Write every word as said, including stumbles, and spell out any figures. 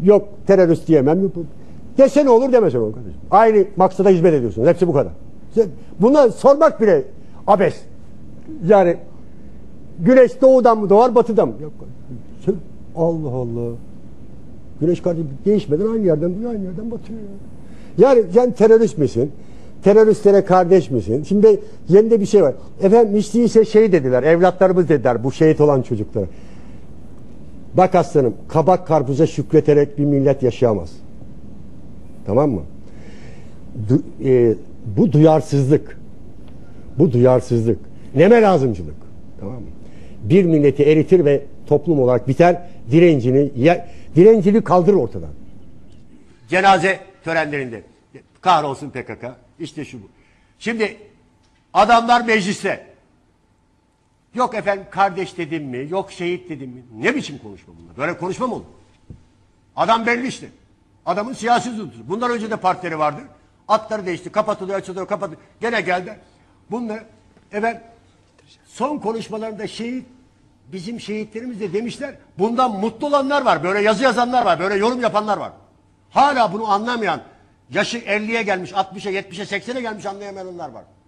yok terörist diyemem. Dese ne olur demese ne olur kardeşim. Aynı maksada hizmet ediyorsunuz. Hepsi bu kadar. Buna sormak bile abes. Yani güneş doğudan mı doğar batıdan mı? Yok. Allah Allah. Güneş kardeşim değişmeden aynı yerden doğuyor, aynı yerden batıyor. Yani sen terörist misin? Teröristlere kardeş misin? Şimdi yeni de bir şey var. Efendim hiç değilse şey dediler, evlatlarımız dediler bu şehit olan çocuklara. Bak aslanım, kabak karpuza şükreterek bir millet yaşayamaz. Tamam mı? Du, e, bu duyarsızlık. Bu duyarsızlık. Neme lazımcılık. Tamam mı? Bir milleti eritir ve toplum olarak biter. Direncini, ya, direncini kaldırır ortadan. Cenaze törenlerinde. Kahrolsun P K K. İşte şu bu. Şimdi adamlar mecliste. Yok efendim kardeş dedim mi? Yok şehit dedim mi? Ne biçim konuşma bunlar? Böyle konuşma mı olur? Adam belli işte. Adamın siyasi tutusu. Bundan önce de partileri vardı. Atları değişti. Kapatılıyor, açılıyor, kapatılıyor. Gene geldi. Bunlar efendim son konuşmalarında şehit bizim şehitlerimiz de demişler. Bundan mutlu olanlar var. Böyle yazı yazanlar var. Böyle yorum yapanlar var. Hala bunu anlamayan, yaşı elliye gelmiş, altmışa, yetmişe, seksene gelmiş anlayamayanlar var.